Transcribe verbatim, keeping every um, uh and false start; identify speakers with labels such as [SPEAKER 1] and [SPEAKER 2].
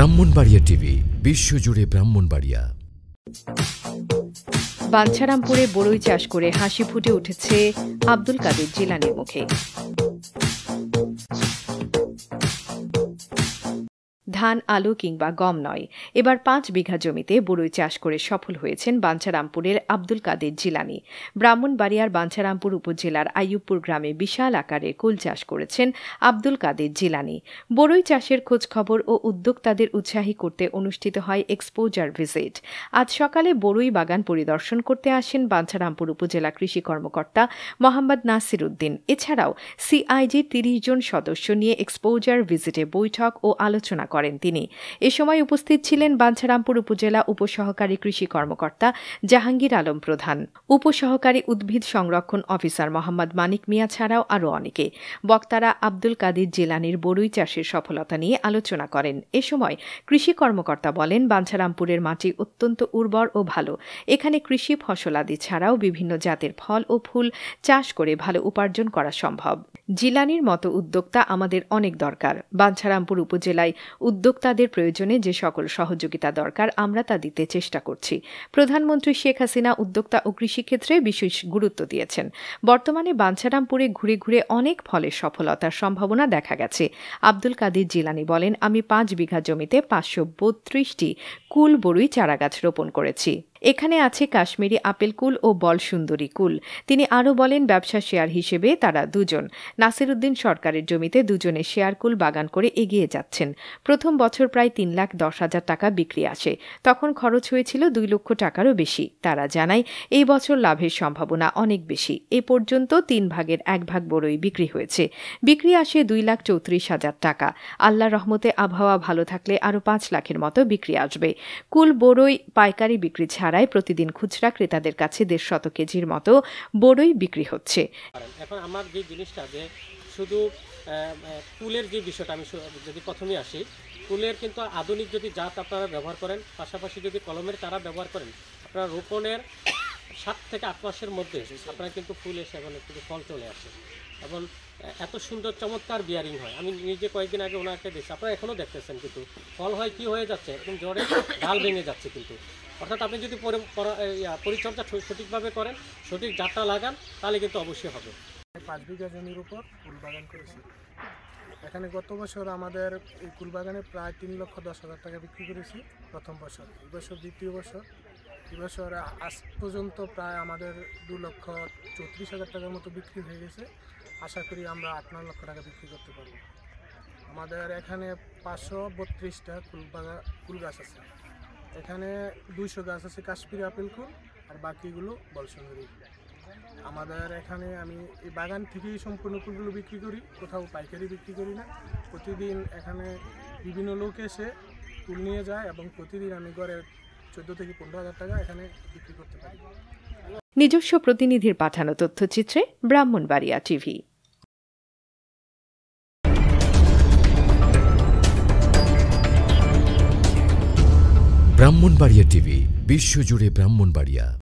[SPEAKER 1] Brahmanbaria TV বিশ্বজুড়ে ব্রাহ্মণবাড়িয়া।
[SPEAKER 2] বাঞ্ছারামপুরে বড়ই চাষ করে হাসি ফুটে উঠেছে আব্দুল কাদের জিলানীর মুখে। ধান, আলু কিংবা গম নয়, এবার পাঁচ বিঘা জমিতে বড়ই চাষ করে সফল হয়েছেন বাঞ্ছারামপুরের আব্দুল কাদের জিলানী। ব্রাহ্মণবাড়িয়ার বাঞ্ছারামপুর উপজেলার আইয়ুবপুর গ্রামে বিশাল আকারে কুল চাষ করেছেন আব্দুল কাদের জিলানী। বড়ই চাষের খোঁজ খবর ও উদ্যোক্তাদের উৎসাহী করতে অনুষ্ঠিত হয় এক্সপোজার ভিজিট। আজ সকালে বড়ই বাগান পরিদর্শন করতে আসেন বাঞ্ছারামপুর উপজেলা কৃষি কর্মকর্তা মোহাম্মদ নাসির উদ্দিন। এছাড়াও সিআইজির তিরিশ জন সদস্য নিয়ে এক্সপোজার ভিজিটে বৈঠক ও আলোচনা করেন তিনি। এ সময় উপস্থিত ছিলেন বাঞ্ছারামপুর উপজেলা উপসহকারী কৃষি কর্মকর্তা জাহাঙ্গীর আলম প্রধান, উপসহকারী উদ্ভিদ সংরক্ষণ অফিসার মোহাম্মদ মানিক মিয়া ছাড়াও আরও অনেকে। বক্তারা আব্দুল কাদের জিলানীর বড়ই চাষের সফলতা নিয়ে আলোচনা করেন। এ সময় কৃষি কর্মকর্তা বলেন, বাঞ্ছারামপুরের মাটি অত্যন্ত উর্বর ও ভালো। এখানে কৃষি ফসলাদি ছাড়াও বিভিন্ন জাতের ফল ও ফুল চাষ করে ভালো উপার্জন করা সম্ভব। জিলানীর মতো উদ্যোক্তা আমাদের অনেক দরকার। বাঞ্ছারামপুর উপজেলায় উদ্যোক্তাদের প্রয়োজনে যে সকল সহযোগিতা দরকার আমরা তা দিতে চেষ্টা করছি। প্রধানমন্ত্রী শেখ হাসিনা উদ্যোক্তা ও কৃষিক্ষেত্রে বিশেষ গুরুত্ব দিয়েছেন। বর্তমানে বাঞ্ছারামপুরে ঘুরে ঘুরে অনেক ফলের সফলতার সম্ভাবনা দেখা গেছে। আব্দুল কাদের জিলানী বলেন, আমি পাঁচ বিঘা জমিতে পাঁচশো বত্রিশটি কুল বড়ই চারাগাছ রোপণ করেছি। এখানে আছে কাশ্মীরি আপেল কুল ও বল সুন্দরী কুল। তিনি আরও বলেন, ব্যবসা শেয়ার হিসেবে তারা দুজন নাসির উদ্দিন সরকারের জমিতে দুজনে শেয়ার কুল বাগান করে এগিয়ে যাচ্ছেন। প্রথম বছর প্রায় তিন লাখ দশ হাজার টাকা বিক্রি আসে, তখন খরচ হয়েছিল দুই লক্ষ টাকারও বেশি। তারা জানায় এই বছর লাভের সম্ভাবনা অনেক বেশি। এ পর্যন্ত তিন ভাগের এক ভাগ বড়ই বিক্রি হয়েছে। বিক্রি আসে দুই লাখ চৌত্রিশ হাজার টাকা। আল্লাহর রহমতে আবহাওয়া ভালো থাকলে আরও পাঁচ লাখের মতো বিক্রি আসবে। কুল বড়ই পাইকারি বিক্রি ছাড়া প্রতিদিন খুচরা ক্রেতাদের কাছে দেড় শত কেজির মতো বড়ই বিক্রি হচ্ছে।
[SPEAKER 3] এখন আমার যে জিনিসটা যে শুধু কুলের যে বিষয়টা, আমি যদি প্রথমে আসি, কুলের কিন্তু আধুনিক যদি জাত আপনারা ব্যবহার করেন, পাশাপাশি যদি কলমের চারা ব্যবহার করেন, আপনারা রোপণের সাত থেকে আট মাসের মধ্যে আপনারা কিন্তু ফুল এসে এবং কিন্তু ফল চলে আসে এবং এত সুন্দর চমৎকার বিয়ারিং হয়। আমি নিজে কয়েকদিন আগে ওনাকে দেখছি, আপনারা এখনও দেখতেছেন কিন্তু ফল হয় কি হয়ে যাচ্ছে, একদম জ্বরে ডাল ভেঙে যাচ্ছে। কিন্তু অর্থাৎ আপনি যদি পরিচর্যা সঠিকভাবে করেন, সঠিক জাতটা লাগান, তাহলে কিন্তু অবশ্যই হবে।
[SPEAKER 4] পাঁচ বিঘা জমির উপর কুল বাগান করেছি। এখানে গত বছর আমাদের এই কুল বাগানে প্রায় তিন লক্ষ দশ হাজার টাকা বিক্রি করেছি প্রথম বছর। এই বছর দ্বিতীয় বছর, এই বছর আজ পর্যন্ত প্রায় আমাদের দু লক্ষ চৌত্রিশ হাজার টাকার মতো বিক্রি হয়ে গেছে। আশা করি আমরা আট নয় লক্ষ টাকা বিক্রি করতে পারব। আমাদের এখানে পাঁচশো বত্রিশটা কুল বাগান কুল গাছ আছে। এখানে দুইশো গাছ আছে কাশ্মীরি আপেল কুল, আর বাকিগুলো বলসুন্দরী। আমাদের এখানে আমি এই বাগান থেকেই সম্পূর্ণ কুলগুলো বিক্রি করি, কোথাও পাইকারি বিক্রি করি না। প্রতিদিন এখানে বিভিন্ন লোক এসে কুল নিয়ে যায় এবং প্রতিদিন আমি গড়ে চোদ্দ থেকে পনেরো হাজার টাকা এখানে বিক্রি করতে পারি।
[SPEAKER 2] নিজস্ব প্রতিনিধির পাঠানো তথ্যচিত্রে ব্রাহ্মণবাড়িয়া টিভি।
[SPEAKER 1] ব্রাহ্মণবাড়িয়া টিভি বিশ্বজুড়ে ব্রাহ্মণবাড়িয়া।